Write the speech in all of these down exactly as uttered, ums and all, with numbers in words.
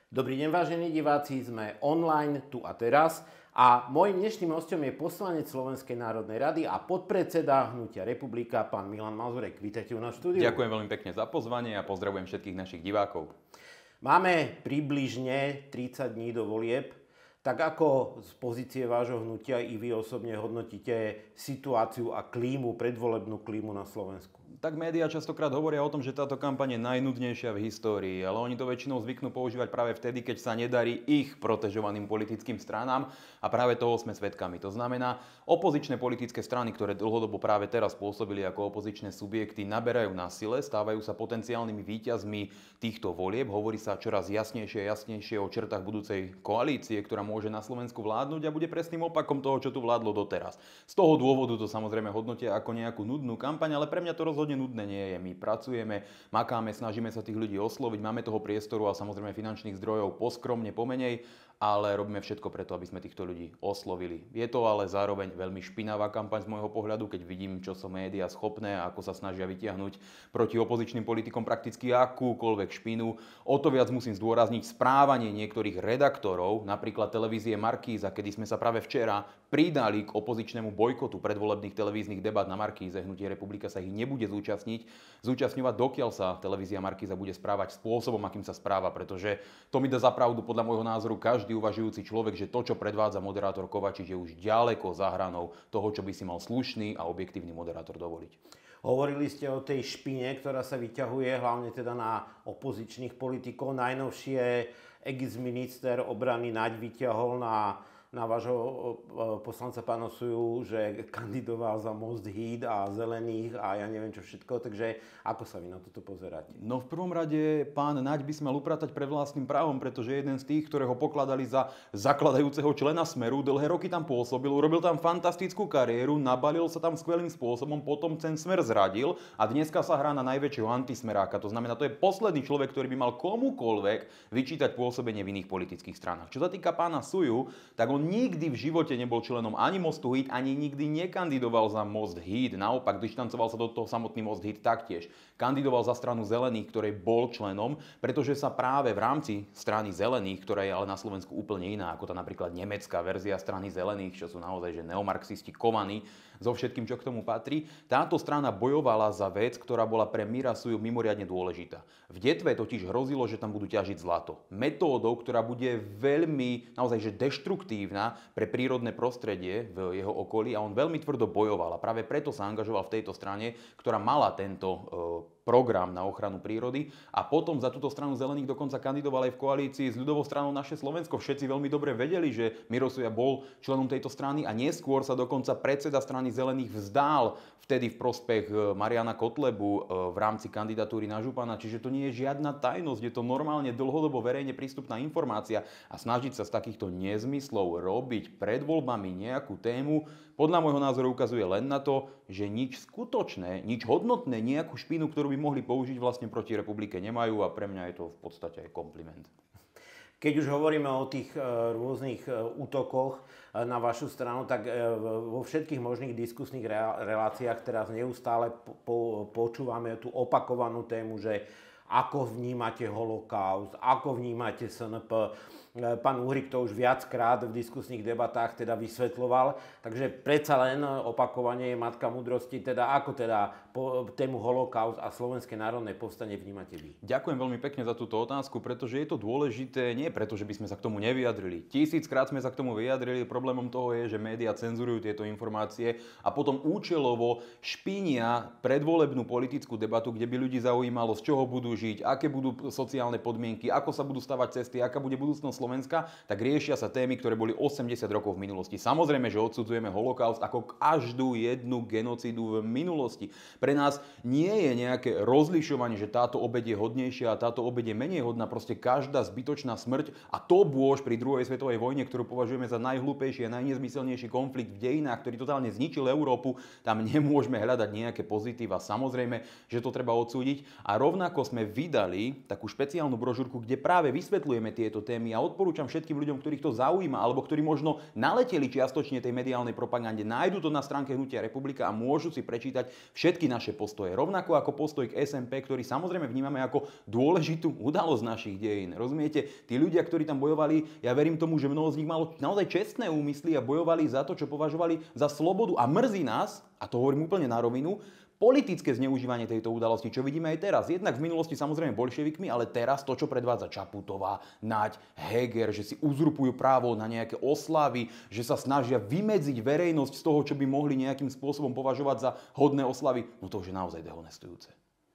Dobrý deň, vážení diváci, sme online tu a teraz a môjim dnešným hostom je poslanec Slovenskej národnej rady a podpredseda Hnutia Republika, pán Milan Mazurek. Vítajte u nás v štúdiu. Ďakujem veľmi pekne za pozvanie a pozdravujem všetkých našich divákov. Máme približne tridsať dní do volieb. Tak ako z pozície vášho hnutia i vy osobne hodnotíte situáciu a klímu, predvolebnú klímu na Slovensku? Tak médiá častokrát hovoria o tom, že táto kampaň je najnudnejšia v histórii, ale oni to väčšinou zvyknú používať práve vtedy, keď sa nedarí ich protežovaným politickým stranám a práve toho sme svedkami. To znamená, opozičné politické strany, ktoré dlhodobo práve teraz pôsobili ako opozičné subjekty, naberajú na sile, stávajú sa potenciálnymi víťazmi týchto volieb. Hovorí sa čoraz jasnejšie a jasnejšie o črtách budúcej koalície, ktorá môže na Slovensku vládnuť a bude presným opakom toho, čo tu vládlo doteraz. Z toho dôvodu to samozrejme hodnotia ako nejakú nudnú kampaň, ale pre mňa to rozhodne nudné nie je. My pracujeme, makáme, snažíme sa tých ľudí osloviť, máme toho priestoru a samozrejme finančných zdrojov poskromne, pomenej, ale robíme všetko preto, aby sme týchto ľudí oslovili. Je to ale zároveň veľmi špinavá kampaň z môjho pohľadu, keď vidím, čo sú médiá schopné a ako sa snažia vytiahnuť proti opozičným politikom prakticky akúkoľvek špinu. O to viac musím zdôrazniť správanie niektorých redaktorov, napríklad televízie Markíza, kedy sme sa práve včera pridali k opozičnému bojkotu predvolebných televíznych debát na Markíze. Hnutie Republika sa ich nebude zúčastniť, zúčastňovať, dokiaľ sa televízia Markíza bude správať spôsobom, akým sa správa, pretože to mi dá za pravdu podľa môjho názoru každý uvažujúci človek, že to, čo predvádza moderátor Kovačič, je už ďaleko za hranou toho, čo by si mal slušný a objektívny moderátor dovoliť. Hovorili ste o tej špine, ktorá sa vyťahuje hlavne teda na opozičných politikov. Najnovšie ex-minister obrany Naď vyťahol na na vášho poslanca pána Suju, že kandidoval za Most Híd a Zelených a ja neviem čo všetko, takže ako sa vy na toto pozeráte? No v prvom rade pán Naď by si mal upratať pred vlastným právom, pretože jeden z tých, ktorého pokladali za zakladajúceho člena Smeru, dlhé roky tam pôsobil, urobil tam fantastickú kariéru, nabalil sa tam skvelým spôsobom, potom ten Smer zradil a dneska sa hrá na najväčšieho antismeráka. To znamená, to je posledný človek, ktorý by mal komukoľvek vyčítať pôsobenie v iných politických stranách. Čo sa týka pána Suju, tak on nikdy v živote nebol členom ani Mostu Híd, ani nikdy nekandidoval za Most Híd. Naopak, dištancoval sa do toho samotný Most Híd taktiež. Kandidoval za stranu Zelených, ktorej bol členom, pretože sa práve v rámci strany Zelených, ktorá je ale na Slovensku úplne iná, ako tá napríklad nemecká verzia strany Zelených, čo sú naozaj že neomarxisti kovaní so všetkým, čo k tomu patrí, táto strana bojovala za vec, ktorá bola pre Míra Suju mimoriadne dôležitá. V Detve totiž hrozilo, že tam budú ťažiť zlato. Metódou, ktorá bude veľmi, naozaj že deštruktívna pre prírodné prostredie v jeho okolí a on veľmi tvrdo bojoval a práve preto sa angažoval v tejto strane, ktorá mala tento e, program na ochranu prírody a potom za túto stranu Zelených dokonca kandidoval aj v koalícii s ľudovou stranou Naše Slovensko. Všetci veľmi dobre vedeli, že Miro Suja bol členom tejto strany a neskôr sa dokonca predseda strany Zelených vzdal vtedy v prospech Mariana Kotlebu v rámci kandidatúry na župana. Čiže to nie je žiadna tajnosť, je to normálne dlhodobo verejne prístupná informácia a snažiť sa z takýchto nezmyslov robiť pred voľbami nejakú tému, podľa môjho názoru ukazuje len na to, že nič skutočné, nič hodnotné, nejakú špínu, ktorú by mohli použiť vlastne proti republike nemajú a pre mňa je to v podstate aj kompliment. Keď už hovoríme o tých rôznych útokoch na vašu stranu, tak vo všetkých možných diskusných reláciách teraz neustále počúvame tú opakovanú tému, že ako vnímate holokaust, ako vnímate es en pé. Pán Uhrík to už viackrát v diskusných debatách teda vysvetľoval, takže predsa len opakovanie je matka múdrosti, teda ako teda po tému holokaust a Slovenské národné povstanie vnímate vy? Ďakujem veľmi pekne za túto otázku, pretože je to dôležité, nie preto, že by sme sa k tomu nevyjadrili. Tisíckrát sme sa k tomu vyjadrili, problémom toho je, že médiá cenzurujú tieto informácie a potom účelovo špinia predvolebnú politickú debatu, kde by ľudí zaujímalo, z čoho budú žiť, aké budú sociálne podmienky, ako sa budú stavať cesty, aká bude budúcnosť Slovenska, tak riešia sa témy, ktoré boli osemdesiat rokov v minulosti. Samozrejme, že odsudzujeme holokaust ako každú jednu genocídu v minulosti. Pre nás nie je nejaké rozlišovanie, že táto obeť je hodnejšia a táto obeť je menej hodná. Proste každá zbytočná smrť a to bôž pri druhej svetovej vojne, ktorú považujeme za najhlúpejší a najnezmyselnejší konflikt v dejinách, ktorý totálne zničil Európu, tam nemôžeme hľadať nejaké pozitíva. Samozrejme, že to treba odsúdiť a rovnako sme vydali takú špeciálnu brožúrku, kde práve vysvetľujeme tieto témy a odporúčam všetkým ľuďom, ktorých to zaujíma alebo ktorí možno naleteli čiastočne tej mediálnej propagande, nájdu to na stránke Hnutia Republika a môžu si prečítať všetky naše postoje. Rovnako ako postoj k es en pé, ktorý samozrejme vnímame ako dôležitú udalosť našich dejín. Rozumiete? Tí ľudia, ktorí tam bojovali, ja verím tomu, že mnoho z nich malo naozaj čestné úmysly a bojovali za to, čo považovali za slobodu, a mrzí nás, a to hovorím úplne na rovinu, politické zneužívanie tejto udalosti, čo vidíme aj teraz. Jednak v minulosti samozrejme bolševikmi, ale teraz to, čo predvádza Čaputová, Naď, Heger, že si uzurpujú právo na nejaké oslavy, že sa snažia vymedziť verejnosť z toho, čo by mohli nejakým spôsobom považovať za hodné oslavy, no to už je naozaj dehonestujúce.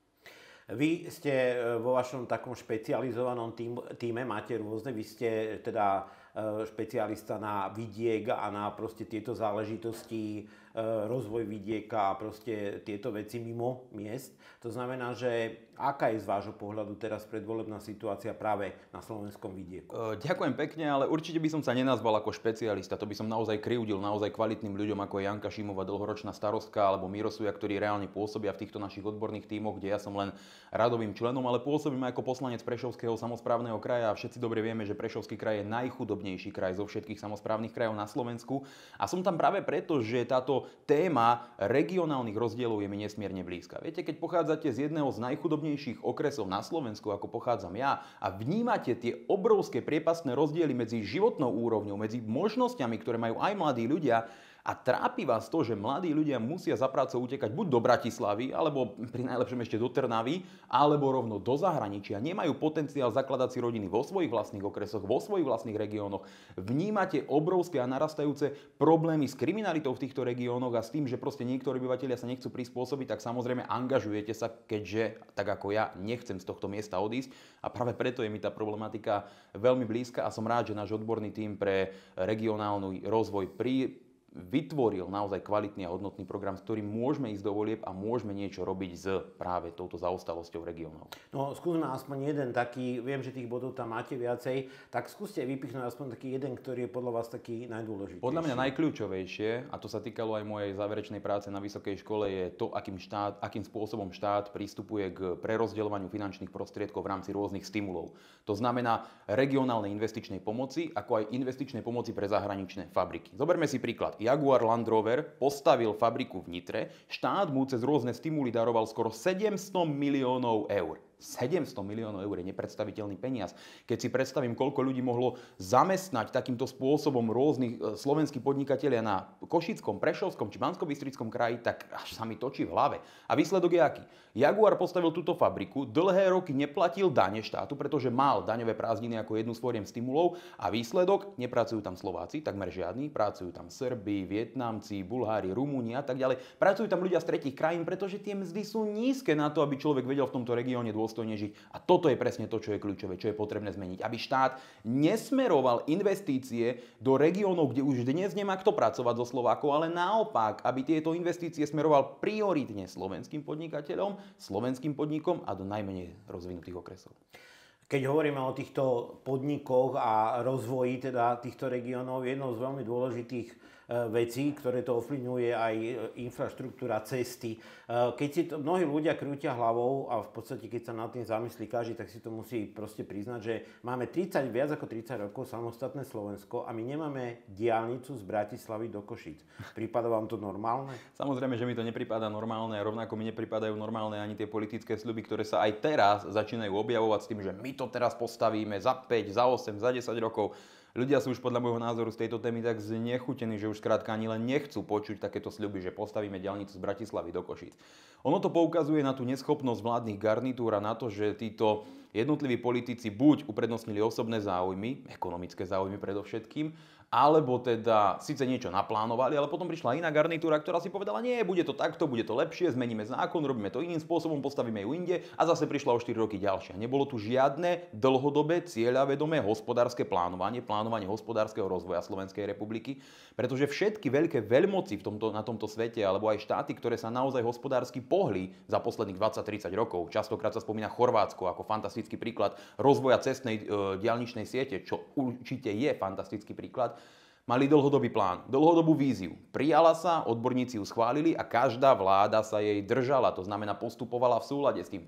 Vy ste vo vašom takom špecializovanom tým, týme, máte rôzne, vy ste teda špecialista na vidiek a na proste tieto záležitosti, rozvoj vidieka a proste tieto veci mimo miest. To znamená, že aká je z vášho pohľadu teraz predvolebná situácia práve na slovenskom vidieku? Ďakujem pekne, ale určite by som sa nenazval ako špecialista. To by som naozaj krivdil naozaj kvalitným ľuďom, ako je Janka Šimová, dlhoročná starostka, alebo Miro Suja, ktorí reálne pôsobia v týchto našich odborných tímoch, kde ja som len radovým členom, ale pôsobím ako poslanec Prešovského samosprávneho kraja a všetci dobre vieme, že Prešovský kraj je najchudobnejší kraj zo všetkých samosprávnych krajov na Slovensku. A som tam práve preto, že táto téma regionálnych rozdielov je mi nesmierne blízka. Viete, keď pochádzate z jedného z najchudobnejších okresov na Slovensku, ako pochádzam ja, a vnímate tie obrovské priepastné rozdiely medzi životnou úrovňou, medzi možnosťami, ktoré majú aj mladí ľudia, a trápi vás to, že mladí ľudia musia za prácou utekať buď do Bratislavy, alebo pri najlepšom ešte do Trnavy, alebo rovno do zahraničia. Nemajú potenciál zakladať si rodiny vo svojich vlastných okresoch, vo svojich vlastných regiónoch. Vnímate obrovské a narastajúce problémy s kriminalitou v týchto regiónoch a s tým, že proste niektorí obyvatelia sa nechcú prispôsobiť, tak samozrejme angažujete sa, keďže, tak ako ja, nechcem z tohto miesta odísť. A práve preto je mi tá problematika veľmi blízka a som rád, že náš odborný tím pre regionálny rozvoj pri vytvoril naozaj kvalitný a hodnotný program, s ktorým môžeme ísť do volieb a môžeme niečo robiť s práve touto zaostalosťou regiónov. No, skúsme aspoň jeden taký, viem, že tých bodov tam máte viacej, tak skúste vypichnúť aspoň taký jeden, ktorý je podľa vás taký najdôležitejší. Podľa mňa najkľúčovejšie, a to sa týkalo aj mojej záverečnej práce na vysokej škole, je to, akým, štát, akým spôsobom štát pristupuje k prerozdeľovaniu finančných prostriedkov v rámci rôznych stimulov. To znamená regionálnej investičnej pomoci, ako aj investičnej pomoci pre zahraničné fabriky. Zoberme si príklad. Jaguar Land Rover postavil fabriku v Nitre, štát mu cez rôzne stimuly daroval skoro sedemsto miliónov eur. sedemsto miliónov eur je nepredstaviteľný peniaz. Keď si predstavím, koľko ľudí mohlo zamestnať takýmto spôsobom rôznych slovenských podnikatelia na Košickom, Prešovskom či Banskobystrickom kraji, tak až sa mi točí v hlave. A výsledok je aký? Jaguar postavil túto fabriku, dlhé roky neplatil dane štátu, pretože mal daňové prázdniny ako jednu z foriem stimulov, a výsledok, nepracujú tam Slováci, takmer žiadni, pracujú tam Srbi, Vietnamci, Bulhári, Rumúni a tak ďalej. Pracujú tam ľudia z tretích krajín, pretože tie mzdy sú nízke na to, aby človek vedel v tomto regióne dôstojne žiť. A toto je presne to, čo je kľúčové, čo je potrebné zmeniť. Aby štát nesmeroval investície do regiónov, kde už dnes nemá kto pracovať so Slovákov, ale naopak, aby tieto investície smeroval prioritne slovenským podnikateľom, slovenským podnikom a do najmenej rozvinutých okresov. Keď hovoríme o týchto podnikoch a rozvoji teda týchto regiónov, jednou z veľmi dôležitých vecí, ktoré to ovplyvňuje aj infraštruktúra, cesty. Keď si to mnohí ľudia krútia hlavou a v podstate keď sa nad tým zamyslí každý, tak si to musí proste priznať, že máme tridsať, viac ako tridsať rokov samostatné Slovensko a my nemáme diaľnicu z Bratislavy do Košíc. Prípada vám to normálne? Samozrejme, že mi to nepripadá normálne, rovnako mi nepripadajú normálne ani tie politické sľuby, ktoré sa aj teraz začínajú objavovať s tým, že my to teraz postavíme za päť, za osem, za desať rokov. Ľudia sú už podľa môjho názoru z tejto témy tak znechutení, že už skrátka ani len nechcú počuť takéto sľuby, že postavíme diaľnicu z Bratislavy do Košíc. Ono to poukazuje na tú neschopnosť vládnych garnitúr a na to, že títo jednotliví politici buď uprednostnili osobné záujmy, ekonomické záujmy predovšetkým, alebo teda síce niečo naplánovali, ale potom prišla iná garnitúra, ktorá si povedala, nie, bude to takto, bude to lepšie, zmeníme zákon, robíme to iným spôsobom, postavíme ju inde a zase prišla o štyri roky ďalšia. Nebolo tu žiadne dlhodobé cieľavedomé hospodárske plánovanie, plánovanie hospodárskeho rozvoja Slovenskej republiky, pretože všetky veľké veľmoci v tomto, na tomto svete, alebo aj štáty, ktoré sa naozaj hospodársky pohli za posledných dvadsať tridsať rokov, častokrát sa spomína Chorvátsko ako fantastický príklad rozvoja cestnej e, diaľničnej siete, čo určite je fantastický príklad, mali dlhodobý plán, dlhodobú víziu. Prijala sa, odborníci ju schválili a každá vláda sa jej držala, to znamená postupovala v súlade s týmto. Tu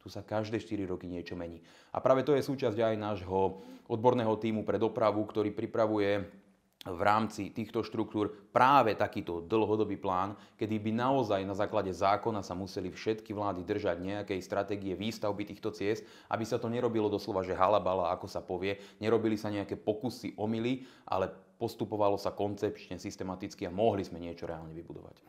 Tu sa každé štyri roky niečo mení. A práve to je súčasť aj nášho odborného tímu pre dopravu, ktorý pripravuje v rámci týchto štruktúr práve takýto dlhodobý plán, kedy by naozaj na základe zákona sa museli všetky vlády držať nejakej stratégie výstavby týchto ciest, aby sa to nerobilo doslova, že halabala, ako sa povie, nerobili sa nejaké pokusy, omyly, ale postupovalo sa koncepčne, systematicky a mohli sme niečo reálne vybudovať.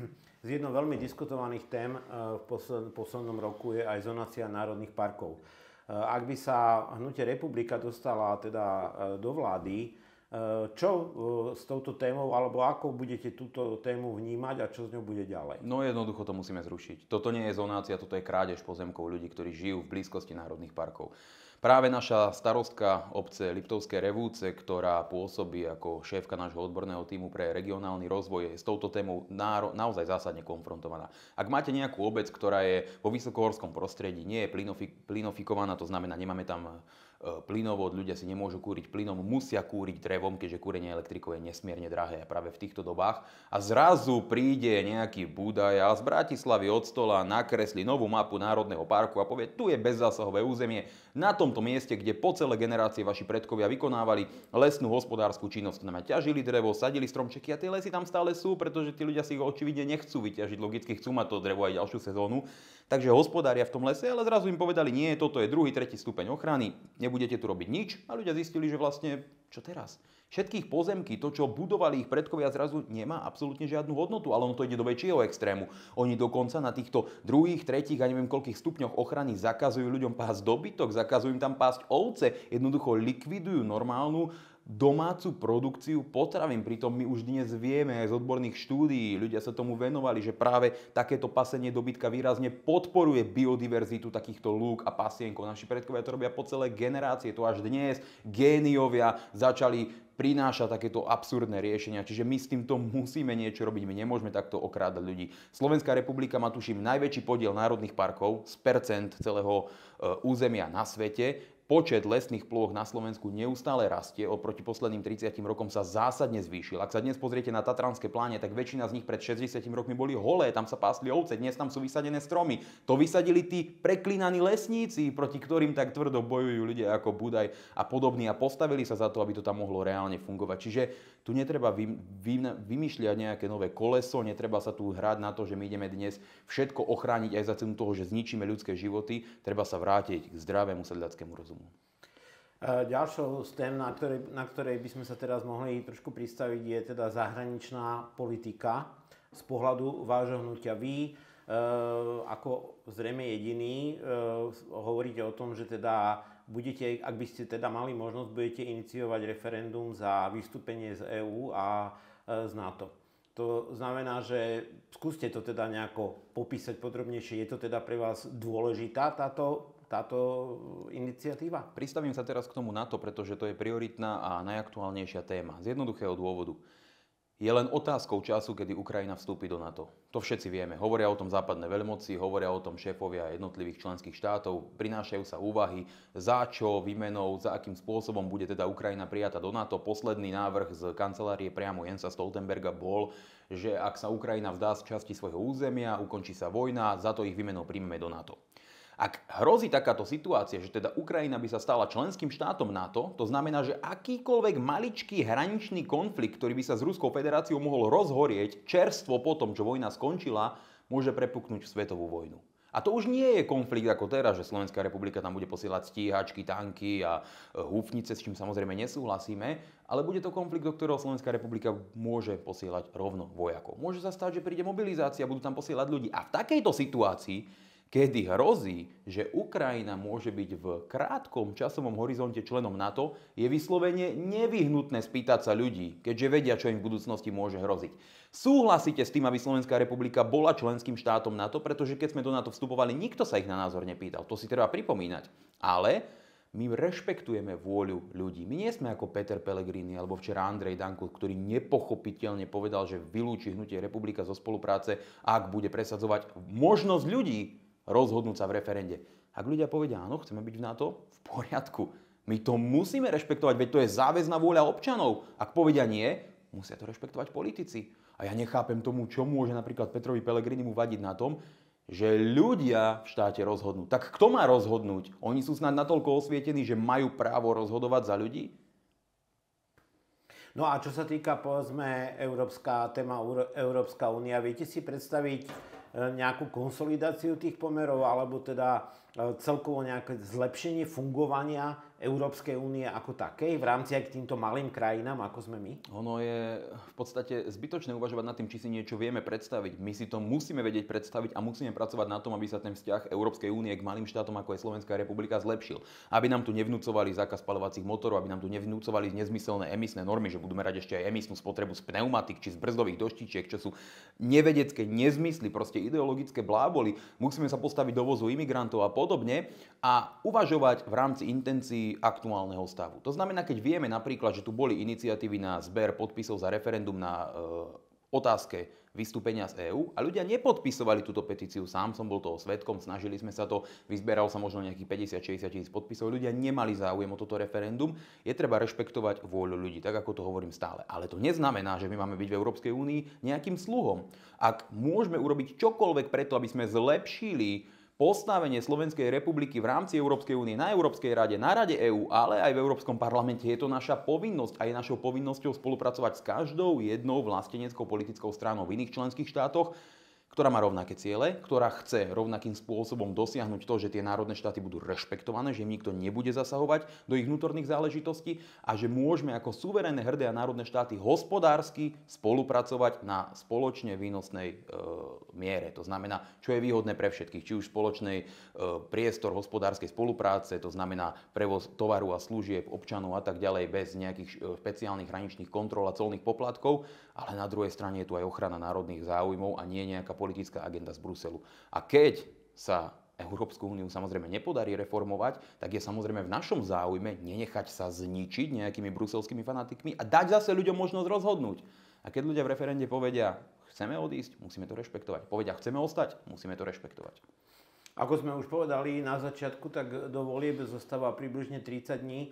Z jednou veľmi diskutovaných tém v poslednom roku je aj zonácia národných parkov. Ak by sa hnutie Republika dostala teda do vlády, čo s touto témou, alebo ako budete túto tému vnímať a čo z ňou bude ďalej? No jednoducho to musíme zrušiť. Toto nie je zonácia, toto je krádež pozemkov ľudí, ktorí žijú v blízkosti národných parkov. Práve naša starostka obce Liptovské Revúce, ktorá pôsobí ako šéfka nášho odborného tímu pre regionálny rozvoj, je s touto témou na, naozaj zásadne konfrontovaná. Ak máte nejakú obec, ktorá je vo vysokohorskom prostredí, nie je plynofik, plynofikovaná, to znamená, nemáme tam plynovod, ľudia si nemôžu kúriť plynom, musia kúriť drevom, keďže kúrenie elektrikou je nesmierne drahé práve v týchto dobách. A zrazu príde nejaký Budaj a z Bratislavy od stola nakreslí novú mapu národného parku a povie, tu je bezzásahové územie, na tomto mieste, kde po celé generácie vaši predkovia vykonávali lesnú hospodárskú činnosť, znamená ťažili drevo, sadili stromčeky a tie lesy tam stále sú, pretože tí ľudia si ich očividne nechcú vyťažiť, logicky chcú mať to drevo aj ďalšiu sezónu. Takže hospodária v tom lese, ale zrazu im povedali, nie, toto je druhý, tretí stupeň ochrany, nebudete tu robiť nič. A ľudia zistili, že vlastne, čo teraz? Všetkých pozemky, to, čo budovali ich predkovia, zrazu nemá absolútne žiadnu hodnotu, ale ono to ide do väčšieho extrému. Oni dokonca na týchto druhých, tretích a neviem koľkých stupňoch ochrany zakazujú ľuďom pásť dobytok, zakazujú im tam pásť ovce, jednoducho likvidujú normálnu domácu produkciu potravín. Pritom my už dnes vieme aj z odborných štúdií, ľudia sa tomu venovali, že práve takéto pasenie dobytka výrazne podporuje biodiverzitu takýchto lúk a pasienkov. Naši predkovia to robia po celé generácie. To až dnes géniovia začali prinášať takéto absurdné riešenia. Čiže my s týmto musíme niečo robiť. My nemôžeme takto okrádať ľudí. Slovenská republika má, tuším, najväčší podiel národných parkov z percent celého územia na svete. Počet lesných plôch na Slovensku neustále rastie, oproti posledným tridsiatim rokom sa zásadne zvýšil. Ak sa dnes pozriete na Tatranské pláne, tak väčšina z nich pred šesťdesiatimi rokmi boli holé, tam sa pásli ovce, dnes tam sú vysadené stromy. To vysadili tí preklínaní lesníci, proti ktorým tak tvrdo bojujú ľudia ako Budaj a podobní a postavili sa za to, aby to tam mohlo reálne fungovať. Čiže tu netreba vy, vy, vymýšľať nejaké nové koleso, netreba sa tu hrať na to, že my ideme dnes všetko ochrániť aj za cenu toho, že zničíme ľudské životy, treba sa vrátiť k zdravému sedliackému rozumu. Ďalšou z tém, na ktorej, na ktorej by sme sa teraz mohli trošku pristaviť, je teda zahraničná politika. Z pohľadu vášho hnutia vy, e, ako zrejme jediný, e, hovoríte o tom, že teda budete, ak by ste teda mali možnosť, budete iniciovať referendum za vystúpenie z EÚ a e, z NATO. To znamená, že skúste to teda nejako popísať podrobnejšie. Je to teda pre vás dôležitá táto táto iniciatíva? Pristavím sa teraz k tomu NATO, pretože to je prioritná a najaktuálnejšia téma. Z jednoduchého dôvodu. Je len otázkou času, kedy Ukrajina vstúpi do NATO. To všetci vieme. Hovoria o tom západné veľmoci, hovoria o tom šéfovia jednotlivých členských štátov, prinášajú sa úvahy, za čo, výmenou, za akým spôsobom bude teda Ukrajina prijatá do NATO. Posledný návrh z kancelárie priamo Jensa Stoltenberga bol, že ak sa Ukrajina vzdá z časti svojho územia, ukončí sa vojna, za to ich výmenou príjmeme do NATO. Ak hrozí takáto situácia, že teda Ukrajina by sa stala členským štátom NATO, to znamená, že akýkoľvek maličký hraničný konflikt, ktorý by sa s Ruskou federáciou mohol rozhorieť čerstvo po tom, čo vojna skončila, môže prepuknúť v svetovú vojnu. A to už nie je konflikt ako teraz, že Slovenská republika tam bude posielať stíhačky, tanky a húfnice, s čím samozrejme nesúhlasíme, ale bude to konflikt, do ktorého Slovenská republika môže posielať rovno vojakov. Môže sa stať, že príde mobilizácia, budú tam posielať ľudí. A v takejto situácii, kedy hrozí, že Ukrajina môže byť v krátkom časovom horizonte členom NATO, je vyslovene nevyhnutné spýtať sa ľudí, keďže vedia, čo im v budúcnosti môže hroziť. Súhlasíte s tým, aby Slovenská republika bola členským štátom NATO, pretože keď sme do NATO vstupovali, nikto sa ich na názor nepýtal. To si treba pripomínať. Ale my rešpektujeme vôľu ľudí. My nie sme ako Peter Pellegrini alebo včera Andrej Danko, ktorý nepochopiteľne povedal, že vylúči hnutie Republika zo spolupráce, ak bude presadzovať možnosť ľudí rozhodnúť sa v referende. Ak ľudia povedia, áno, chceme byť v NATO, v poriadku. My to musíme rešpektovať, veď to je záväzná vôľa občanov. Ak povedia nie, musia to rešpektovať politici. A ja nechápem tomu, čo môže napríklad Petrovi Pellegrinimu vadiť na tom, že ľudia v štáte rozhodnú. Tak kto má rozhodnúť? Oni sú snad natoľko osvietení, že majú právo rozhodovať za ľudí? No a čo sa týka, povedzme, európska téma, Európska únia, viete si predstaviť nejakú konsolidáciu tých pomerov, alebo teda celkovo nejaké zlepšenie fungovania Európskej únie ako takej v rámci aj k týmto malým krajinám, ako sme my? Ono je v podstate zbytočné uvažovať nad tým, či si niečo vieme predstaviť. My si to musíme vedieť predstaviť a musíme pracovať na tom, aby sa ten vzťah Európskej únie k malým štátom, ako je Slovenská republika, zlepšil. Aby nám tu nevnúcovali zákaz spaľovacích motorov, aby nám tu nevnúcovali nezmyselné emisné normy, že budú merať ešte aj emisnú spotrebu z pneumatik či z brzdových doštičiek, čo sú nevedecké nezmysly, proste ideologické bláboli. Musíme sa postaviť do vozu imigrantov a podobne a uvažovať v rámci intencií aktuálneho stavu. To znamená, keď vieme napríklad, že tu boli iniciatívy na zber podpisov za referendum na e, otázke vystúpenia z EÚ a ľudia nepodpisovali túto petíciu, sám som bol toho svedkom, snažili sme sa to, vyzberalo sa možno nejakých päťdesiat šesťdesiat tisíc podpisov, ľudia nemali záujem o toto referendum, je treba rešpektovať vôľu ľudí, tak ako to hovorím stále. Ale to neznamená, že my máme byť v Európskej únii nejakým sluhom. Ak môžeme urobiť čokoľvek preto, aby sme zlepšili postavenie Slovenskej republiky v rámci Európskej únie, na Európskej rade, na Rade EÚ, ale aj v Európskom parlamente, je to naša povinnosť a je našou povinnosťou spolupracovať s každou jednou vlasteneckou politickou stranou v iných členských štátoch, ktorá má rovnaké ciele, ktorá chce rovnakým spôsobom dosiahnuť to, že tie národné štáty budú rešpektované, že im nikto nebude zasahovať do ich vnútorných záležitostí a že môžeme ako suverénne hrdé a národné štáty hospodársky spolupracovať na spoločne výnosnej e, miere. To znamená, čo je výhodné pre všetkých, či už spoločnej e, priestor hospodárskej spolupráce, to znamená prevoz tovaru a služieb občanov a tak ďalej bez nejakých e, špeciálnych hraničných kontrol a colných poplatkov, ale na druhej strane je tu aj ochrana národných záujmov a nie nejaká politická agenda z Bruselu. A keď sa Európsku úniu samozrejme nepodarí reformovať, tak je samozrejme v našom záujme nenechať sa zničiť nejakými bruselskými fanatikmi a dať zase ľuďom možnosť rozhodnúť. A keď ľudia v referende povedia, chceme odísť, musíme to rešpektovať. Povedia, chceme ostať, musíme to rešpektovať. Ako sme už povedali na začiatku, tak do volieb zostáva približne tridsať dní. E,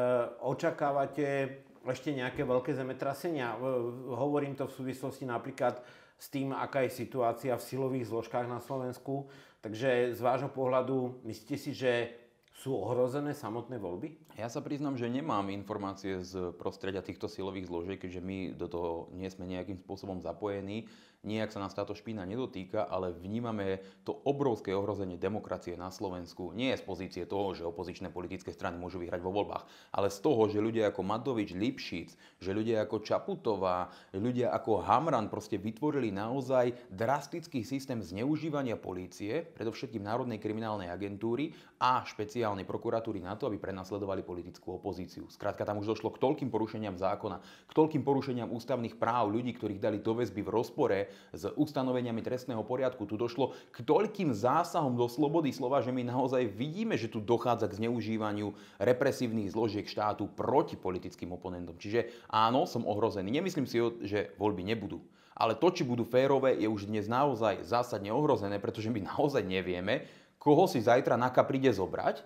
očakávate ešte nejaké veľké zemetrasenia? Hovorím to v súvislosti napríklad s tým, aká je situácia v silových zložkách na Slovensku. Takže z vášho pohľadu myslíte si, že sú ohrozené samotné voľby? Ja sa priznám, že nemám informácie z prostredia týchto silových zložiek, keďže my do toho nie sme nejakým spôsobom zapojení. Nijak sa nás táto špína nedotýka, ale vnímame to obrovské ohrozenie demokracie na Slovensku. Nie z pozície toho, že opozičné politické strany môžu vyhrať vo voľbách, ale z toho, že ľudia ako Matovič, Lipšic, že ľudia ako Čaputová, ľudia ako Hamran proste vytvorili naozaj drastický systém zneužívania polície, predovšetkým Národnej kriminálnej agentúry a špeciálnej prokuratúry na to, aby prenasledovali politickú opozíciu. Skrátka, tam už došlo k toľkým porušeniam zákona, k toľkým porušeniam ústavných práv ľudí, ktorých dali do väzby v rozpore s ustanoveniami trestného poriadku. Tu došlo k toľkým zásahom do slobody slova, že my naozaj vidíme, že tu dochádza k zneužívaniu represívnych zložiek štátu proti politickým oponentom. Čiže áno, som ohrozený. Nemyslím si, že voľby nebudú. Ale to, či budú férové, je už dnes naozaj zásadne ohrozené, pretože my naozaj nevieme, koho si zajtra NAKA príde zobrať,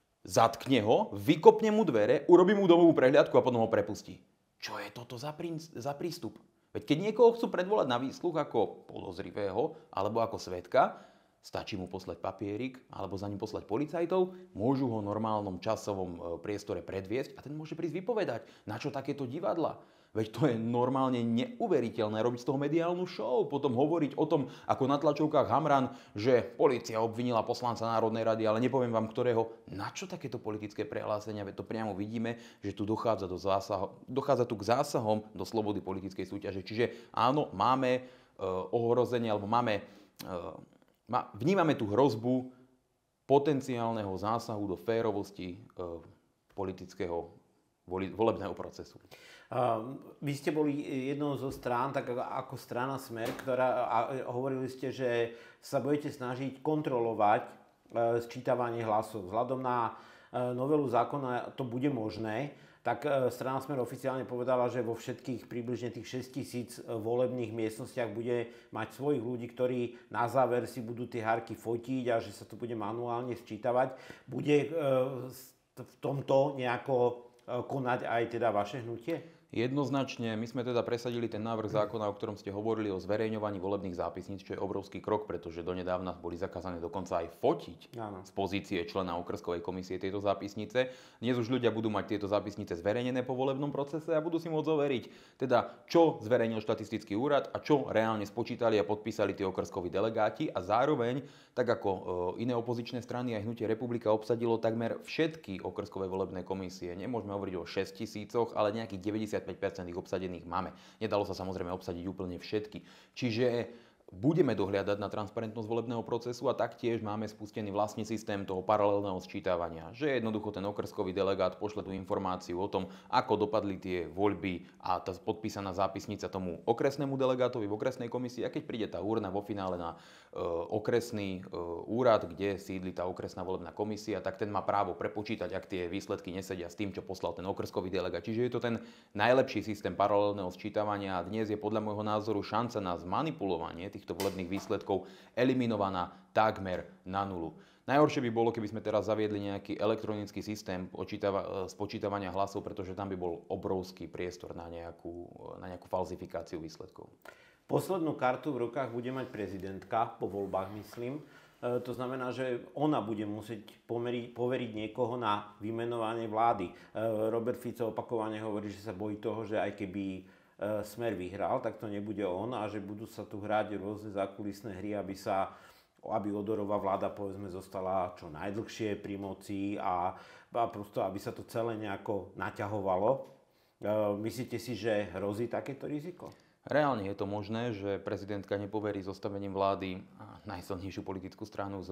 zatkne ho, vykopne mu dvere, urobí mu domovú prehliadku a potom ho prepustí. Čo je toto za, prí, za prístup? Veď keď niekoho chcú predvolať na výsluch ako podozrivého alebo ako svedka, stačí mu poslať papierik alebo za ním poslať policajtov, môžu ho v normálnom časovom priestore predviesť a ten môže prísť vypovedať. Na čo takéto divadla? Veď to je normálne neuveriteľné robiť z toho mediálnu show, potom hovoriť o tom, ako na tlačovkách Hamran, že polícia obvinila poslanca Národnej rady, ale nepoviem vám ktorého. Na čo takéto politické prehlásenia? Veď to priamo vidíme, že tu dochádza, do zásaho, dochádza tu k zásahom do slobody politickej súťaže. Čiže áno, máme uh, ohrozenie, alebo máme, uh, má, vnímame tú hrozbu potenciálneho zásahu do férovosti uh, politického volebného procesu. Uh, vy ste boli jednou zo strán, tak ako strana Smer, ktorá a hovorili ste, že sa budete snažiť kontrolovať uh, sčítavanie hlasov. Vzhľadom na uh, novelu zákona to bude možné, tak uh, strana Smer oficiálne povedala, že vo všetkých približne tých šesťtisíc volebných miestnostiach bude mať svojich ľudí, ktorí na záver si budú tie hárky fotiť a že sa to bude manuálne sčítavať. Bude uh, v tomto nejako konať aj teda vaše hnutie? Jednoznačne, my sme teda presadili ten návrh zákona, o ktorom ste hovorili, o zverejňovaní volebných zápisníc, čo je obrovský krok, pretože donedávna boli zakázané dokonca aj fotiť Áno. z pozície člena okrskovej komisie tieto zápisnice. Dnes už ľudia budú mať tieto zápisnice zverejnené po volebnom procese a budú si môcť overiť, teda čo zverejnil štatistický úrad a čo reálne spočítali a podpísali tí okrskoví delegáti a zároveň, tak ako iné opozičné strany aj Hnutie Republika obsadilo takmer všetky okrskové volebné komisie. Nemôžeme hovoriť o šesť tisícoch, ale nejakých deväťdesiatpäť percent ich obsadených máme. Nedalo sa samozrejme obsadiť úplne všetky. Čiže budeme dohliadať na transparentnosť volebného procesu a taktiež máme spustený vlastný systém toho paralelného sčítavania. Že jednoducho ten okrskový delegát pošle tú informáciu o tom, ako dopadli tie voľby a tá podpísaná zápisnica tomu okresnému delegátovi v okresnej komisii. A keď príde tá urna vo finále na e, okresný e, úrad, kde sídli tá okresná volebná komisia, tak ten má právo prepočítať, ak tie výsledky nesedia s tým, čo poslal ten okrskový delegát. Čiže je to ten najlepší systém paralelného sčítavania a dnes je podľa môjho názoru šanca na zmanipulovanie týchto volebných výsledkov eliminovaná takmer na nulu. Najhoršie by bolo, keby sme teraz zaviedli nejaký elektronický systém spočítavania hlasov, pretože tam by bol obrovský priestor na nejakú, na nejakú falzifikáciu výsledkov. Poslednú kartu v rukách bude mať prezidentka, po voľbách myslím. E, to znamená, že ona bude musieť pomeriť, poveriť niekoho na vymenovanie vlády. E, Robert Fico opakovane hovorí, že sa bojí toho, že aj keby Smer vyhral, tak to nebude on a že budú sa tu hrať rôzne zákulisné hry, aby sa, aby Odorová vláda povedzme zostala čo najdlhšie pri moci a, a prosto, aby sa to celé nejako naťahovalo. E, myslíte si, že hrozí takéto riziko? Reálne je to možné, že prezidentka nepoverí zostavením vlády najsilnejšiu politickú stranu z,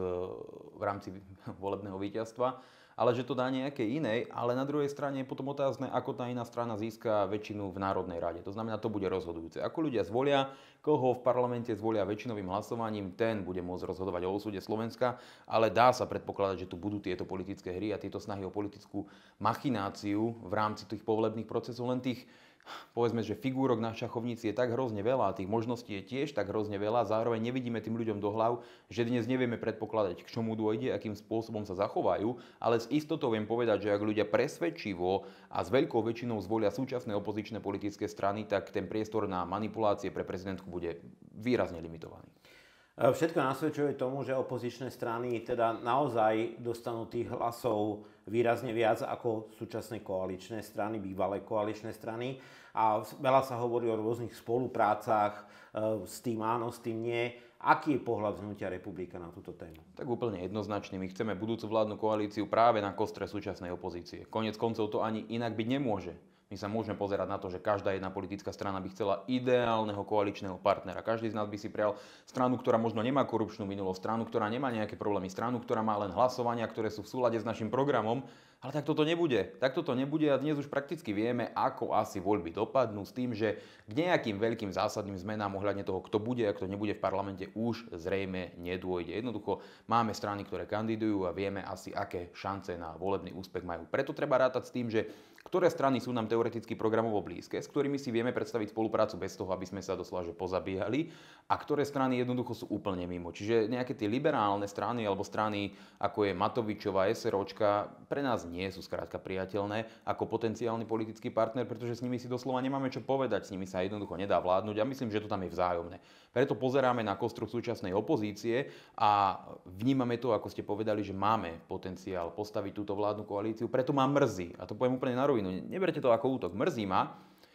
v rámci volebného víťazstva, ale že to dá nejaké inej, ale na druhej strane je potom otázne, ako tá iná strana získa väčšinu v Národnej rade. To znamená, to bude rozhodujúce. Ako ľudia zvolia, koho v parlamente zvolia väčšinovým hlasovaním, ten bude môcť rozhodovať o osude Slovenska, ale dá sa predpokladať, že tu budú tieto politické hry a tieto snahy o politickú machináciu v rámci tých povolebných procesov, len tých povedzme, že figúrok na šachovnici je tak hrozne veľa a tých možností je tiež tak hrozne veľa, zároveň nevidíme tým ľuďom do hlav, že dnes nevieme predpokladať, k čomu dôjde, akým spôsobom sa zachovajú, ale s istotou viem povedať, že ak ľudia presvedčivo a s veľkou väčšinou zvolia súčasné opozičné politické strany, tak ten priestor na manipulácie pre prezidentku bude výrazne limitovaný. Všetko nasvedčuje tomu, že opozičné strany teda naozaj dostanú tých hlasov výrazne viac ako súčasné koaličné strany, bývalé koaličné strany. A veľa sa hovorí o rôznych spoluprácach, s tým áno, s tým nie. Aký je pohľad Hnutia Republika na túto tému? Tak úplne jednoznačný. My chceme budúcu vládnu koalíciu práve na kostre súčasnej opozície. Koniec koncov to ani inak byť nemôže. My sa môžeme pozerať na to, že každá jedna politická strana by chcela ideálneho koaličného partnera. Každý z nás by si prijal stranu, ktorá možno nemá korupčnú minulosť, stranu, ktorá nemá nejaké problémy, stranu, ktorá má len hlasovania, ktoré sú v súlade s našim programom. Ale takto to nebude. Takto to nebude a dnes už prakticky vieme, ako asi voľby dopadnú s tým, že k nejakým veľkým zásadným zmenám ohľadne toho, kto bude a kto nebude v parlamente, už zrejme nedôjde. Jednoducho máme strany, ktoré kandidujú a vieme asi, aké šance na volebný úspech majú. Preto treba rátať s tým, že ktoré strany sú nám teoreticky programovo blízke, s ktorými si vieme predstaviť spoluprácu bez toho, aby sme sa doslova že pozabíjali, a ktoré strany jednoducho sú úplne mimo. Čiže nejaké tie liberálne strany alebo strany, ako je Matovičová, SROčka, pre nás nie sú skrátka priateľné ako potenciálny politický partner, pretože s nimi si doslova nemáme čo povedať, s nimi sa jednoducho nedá vládnuť a myslím, že to tam je vzájomné. Preto pozeráme na kostru súčasnej opozície a vnímame to, ako ste povedali, že máme potenciál postaviť túto vládnu koalíciu, preto ma mrzí, a to poviem úplne na rovinu, neberte to ako útok, mrzí ma,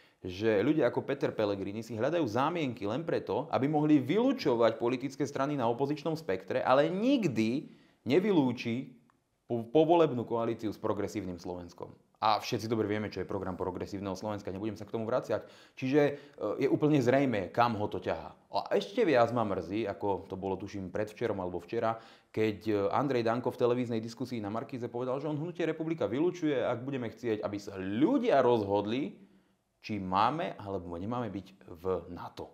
že ľudia ako Peter Pellegrini si hľadajú zámienky len preto, aby mohli vylúčovať politické strany na opozičnom spektre, ale nikdy nevylúči povolebnú koalíciu s progresívnym Slovenskom. A všetci dobre vieme, čo je program progresívneho Slovenska, nebudem sa k tomu vraciať. Čiže je úplne zrejmé, kam ho to ťahá. A ešte viac ma mrzí, ako to bolo tuším predvčerom alebo včera, keď Andrej Danko v televíznej diskusii na Markíze povedal, že on Hnutie Republika vylučuje, ak budeme chcieť, aby sa ľudia rozhodli, či máme alebo nemáme byť v NATO.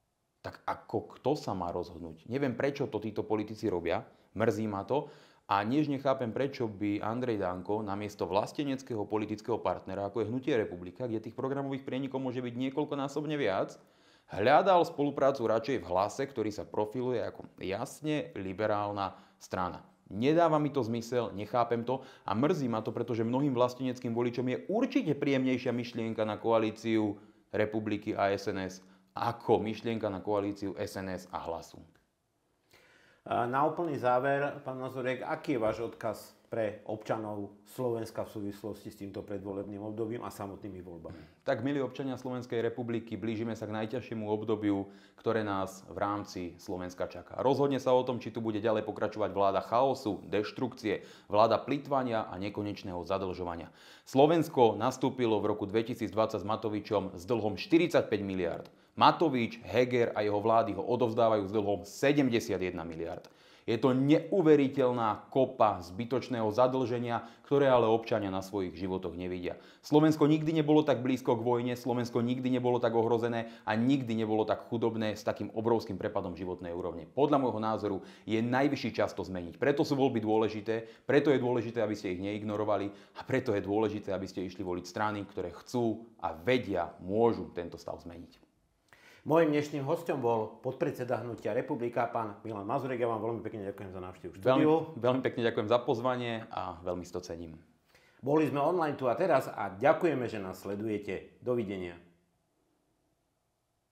Tak ako kto sa má rozhodnúť? Neviem, prečo to títo politici robia, mrzí ma to. A než nechápem, prečo by Andrej Danko namiesto vlasteneckého politického partnera, ako je Hnutie Republika, kde tých programových prienikov môže byť niekoľkonásobne viac, hľadal spoluprácu radšej v Hlase, ktorý sa profiluje ako jasne liberálna strana. Nedáva mi to zmysel, nechápem to a mrzí ma to, pretože mnohým vlasteneckým voličom je určite príjemnejšia myšlienka na koalíciu Republiky a es en es ako myšlienka na koalíciu es en es a Hlasu. Na úplný záver, pán Mazurek, aký je váš odkaz pre občanov Slovenska v súvislosti s týmto predvolebným obdobím a samotnými voľbami? Tak, milí občania Slovenskej republiky, blížime sa k najťažšiemu obdobiu, ktoré nás v rámci Slovenska čaká. Rozhodne sa o tom, či tu bude ďalej pokračovať vláda chaosu, deštrukcie, vláda plytvania a nekonečného zadlžovania. Slovensko nastúpilo v roku dvetisícdvadsať s Matovičom s dlhom štyridsaťpäť miliárd. Matovič, Heger a jeho vlády ho odovzdávajú s dlhom sedemdesiatjeden miliárd. Je to neuveriteľná kopa zbytočného zadlženia, ktoré ale občania na svojich životoch nevidia. Slovensko nikdy nebolo tak blízko k vojne, Slovensko nikdy nebolo tak ohrozené a nikdy nebolo tak chudobné s takým obrovským prepadom životnej úrovne. Podľa môjho názoru je najvyšší čas to zmeniť. Preto sú voľby dôležité, preto je dôležité, aby ste ich neignorovali a preto je dôležité, aby ste išli voliť strany, ktoré chcú a vedia, môžu tento stav zmeniť. Mojím dnešným hosťom bol podpredseda Hnutia Republika, pán Milan Mazurek. Ja vám veľmi pekne ďakujem za návštevu v štúdiu. Veľmi, veľmi pekne ďakujem za pozvanie a veľmi si to cením. Boli sme online tu a teraz a ďakujeme, že nás sledujete. Dovidenia.